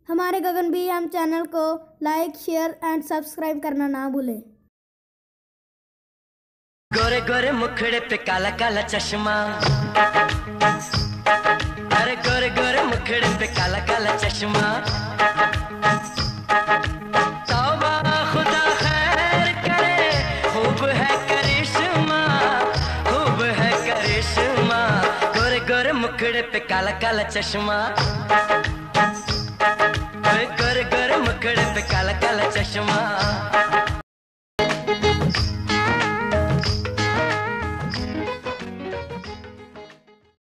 हमारे Gagan BM channel को like, share and subscribe करना ना भूलें। गोरे गोरे मुखड़े पे काला काला चश्मा, अरे गोरे गोरे मुखड़े पे काला काला चश्मा। तौबा खुदा खैर करे, खूब है करिश्मा, खूब है करिश्मा। गोरे गोरे मुखड़े पे काला काला चश्मा, गोरे गोरे मुखड़े पे काला काला चश्मा।